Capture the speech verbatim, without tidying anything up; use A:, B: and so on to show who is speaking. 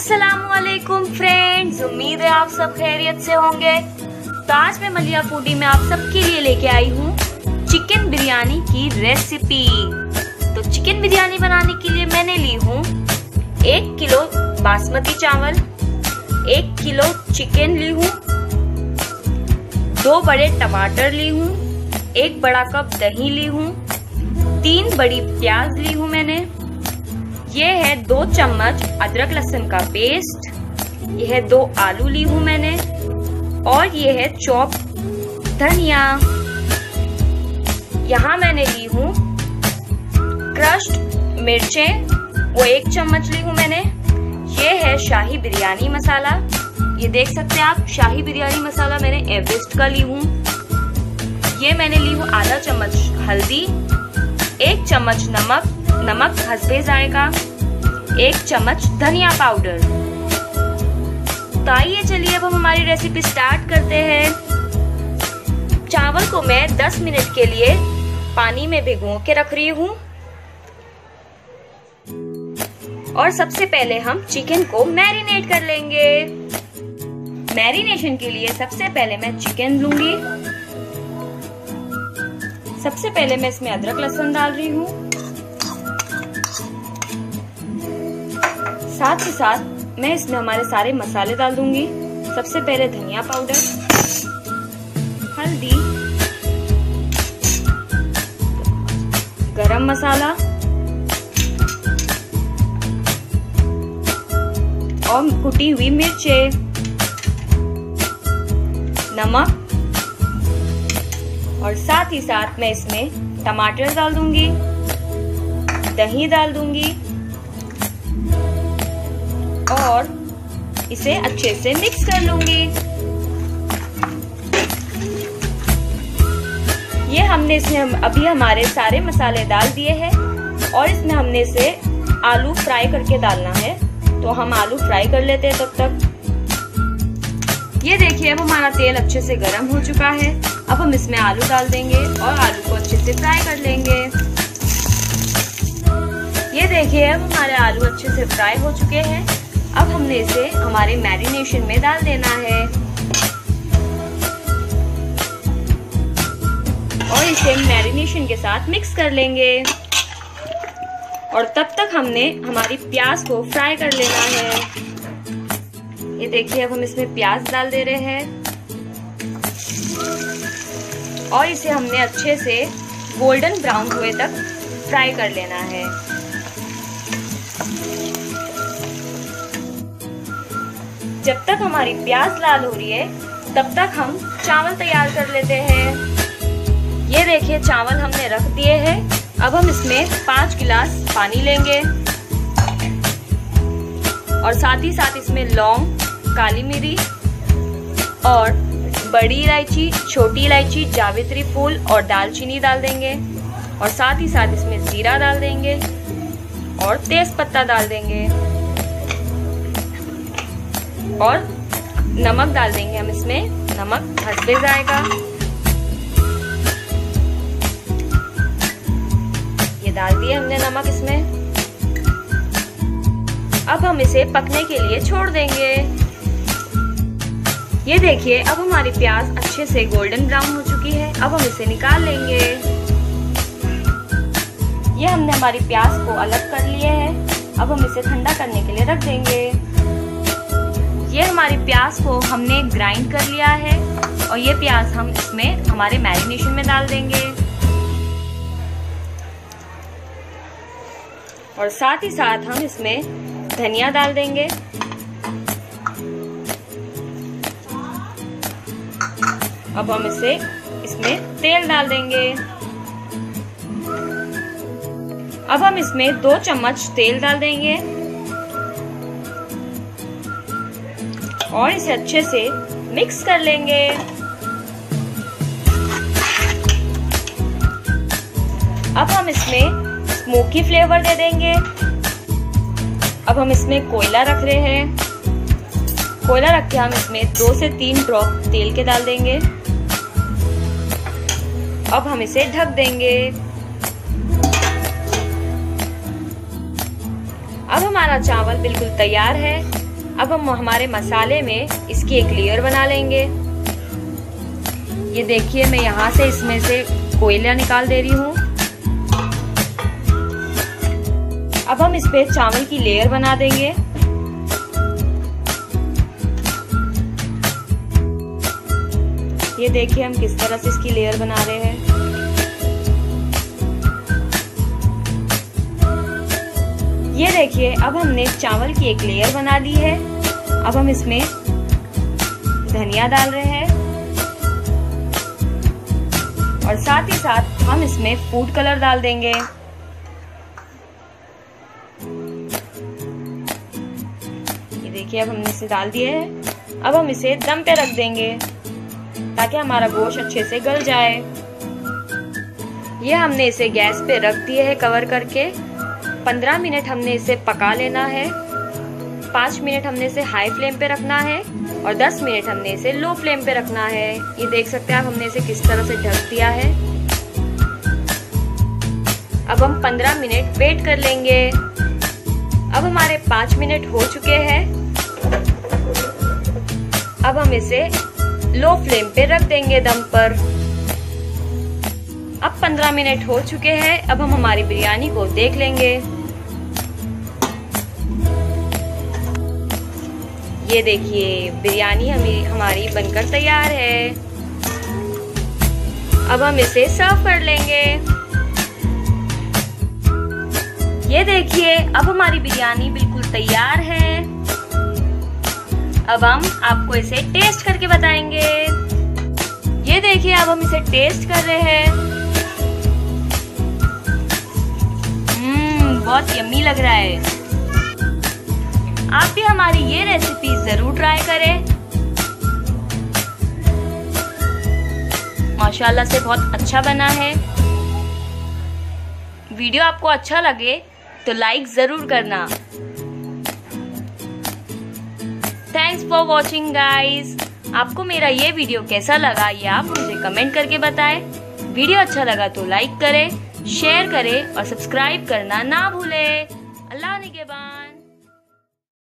A: अस्सलामुअलैकुम फ्रेंड्स, उम्मीद है आप सब खैरियत से होंगे। तो आज मैं मलिया फूडी में आप सबके लिए लेके आई हूँ चिकन बिरयानी की रेसिपी। तो चिकन बिरयानी बनाने के लिए मैंने ली हूँ एक किलो बासमती चावल, एक किलो चिकन ली हूँ, दो बड़े टमाटर ली हूँ, एक बड़ा कप दही ली हूँ, तीन बड़ी प्याज ली हूँ मैंने। ये है दो चम्मच अदरक लहसुन का पेस्ट, ये है दो आलू ली हूँ मैंने, और ये है चॉप धनिया। यहाँ मैंने ली हूँ क्रश्ड मिर्चें, वो एक चम्मच ली हूँ मैंने। ये है शाही बिरयानी मसाला, ये देख सकते हैं आप, शाही बिरयानी मसाला मैंने एवरेस्ट का ली हूँ। ये मैंने ली हूँ आधा चम्मच हल्दी, एक चम्मच नमक, नमक हस्बे जायका, एक चम्मच धनिया पाउडर। तो आइए चलिए अब हम हमारी रेसिपी स्टार्ट करते हैं। चावल को मैं दस मिनट के लिए पानी में भिगो के रख रही हूँ। और सबसे पहले हम चिकन को मैरिनेट कर लेंगे। मैरिनेशन के लिए सबसे पहले मैं चिकन लूंगी। सबसे पहले मैं इसमें अदरक लहसुन डाल रही हूँ, साथ ही साथ मैं इसमें हमारे सारे मसाले डाल दूंगी। सबसे पहले धनिया पाउडर, हल्दी, गरम मसाला और कुटी हुई मिर्चें, नमक, और साथ ही साथ मैं इसमें टमाटर डाल दूंगी, दही डाल दूंगी और इसे अच्छे से मिक्स कर लूंगी। ये हमने इसमें अभी हमारे सारे मसाले डाल दिए हैं और इसमें हमने इसे आलू फ्राई करके डालना है। तो हम आलू फ्राई कर लेते हैं तब तक। ये देखिए अब हमारा तेल अच्छे से गर्म हो चुका है। अब हम इसमें आलू डाल देंगे और आलू को अच्छे से फ्राई कर लेंगे। ये देखिए अब हमारे आलू अच्छे से फ्राई हो चुके हैं। अब हमने इसे हमारे मैरिनेशन में डाल देना है और इसे मैरिनेशन के साथ मिक्स कर लेंगे। और तब तक हमने हमारी प्याज को फ्राई कर लेना है। ये देखिए अब हम इसमें प्याज डाल दे रहे हैं और इसे हमने अच्छे से गोल्डन ब्राउन हुए तक फ्राई कर लेना है। जब तक हमारी प्याज लाल हो रही है तब तक हम चावल तैयार कर लेते हैं। ये देखिए चावल हमने रख दिए हैं। अब हम इसमें पाँच गिलास पानी लेंगे और साथ ही साथ इसमें लौंग, काली मिरी और बड़ी इलायची, छोटी इलायची, जावित्री फूल और दालचीनी डाल देंगे। और साथ ही साथ इसमें जीरा डाल देंगे और तेज पत्ता डाल देंगे और नमक डाल देंगे हम इसमें, नमक हस्बे जायका। ये डाल दिए हमने नमक इसमें। अब हम इसे पकने के लिए छोड़ देंगे। ये देखिए अब हमारी प्याज अच्छे से गोल्डन ब्राउन हो चुकी है। अब हम इसे निकाल लेंगे। ये हमने हमारी प्याज को अलग कर लिया है। अब हम इसे ठंडा करने के लिए रख देंगे। ये हमारी प्याज को हमने ग्राइंड कर लिया है और ये प्याज हम इसमें हमारे मैरिनेशन में डाल देंगे और साथ ही साथ हम इसमें धनिया डाल देंगे। अब हम इसे इसमें तेल डाल देंगे। अब हम इसमें दो चम्मच तेल डाल देंगे और इसे अच्छे से मिक्स कर लेंगे। अब हम इसमें स्मोकी फ्लेवर दे देंगे। अब हम इसमें कोयला रख रहे हैं। कोयला रख के हम इसमें दो से तीन ड्रॉप तेल के डाल देंगे। अब हम इसे ढक देंगे। अब हमारा चावल बिल्कुल तैयार है। अब हम हमारे मसाले में इसकी एक लेयर बना लेंगे। ये देखिए मैं यहाँ से इसमें से कोयला निकाल दे रही हूँ। अब हम इस पे चावल की लेयर बना देंगे। ये देखिए हम किस तरह से इसकी लेयर बना रहे हैं। ये देखिए अब हमने चावल की एक लेयर बना ली है। अब हम इसमें धनिया डाल रहे हैं और साथ ही साथ हम इसमें फूड कलर डाल देंगे। ये देखिए अब हमने इसे डाल दिए है। अब हम इसे दम पे रख देंगे ताकि हमारा गोश्त अच्छे से गल जाए। ये हमने इसे गैस पे रख दिए है कवर करके। पंद्रह मिनट हमने इसे पका लेना है। पाँच मिनट हमने इसे हाई फ्लेम पे रखना है और दस मिनट हमने इसे लो फ्लेम पे रखना है। ये देख सकते हैं आप हमने इसे किस तरह से ढक दिया है। अब हम पंद्रह मिनट वेट कर लेंगे। अब हमारे पाँच मिनट हो चुके हैं। अब हम इसे लो फ्लेम पे रख देंगे दम पर। अब पंद्रह मिनट हो चुके हैं। अब हम हमारी बिरयानी को देख लेंगे। ये देखिए बिरयानी हमें हमारी बनकर तैयार है। अब हम इसे सर्व कर लेंगे। ये देखिए अब हमारी बिरयानी बिल्कुल तैयार है। अब हम आपको इसे टेस्ट करके बताएंगे। ये देखिए अब हम इसे टेस्ट कर रहे हैं। बहुत यम्मी लग रहा है। आप भी हमारी ये रेसिपी जरूर ट्राई करें। माशाल्लाह से बहुत अच्छा बना है। वीडियो आपको अच्छा लगे तो लाइक जरूर करना। Thanks for watching guys. आपको मेरा ये वीडियो कैसा लगा ये आप मुझे कमेंट करके बताएं। वीडियो अच्छा लगा तो लाइक करें, शेयर करें और सब्सक्राइब करना ना भूलें। अल्लाह निगहबान।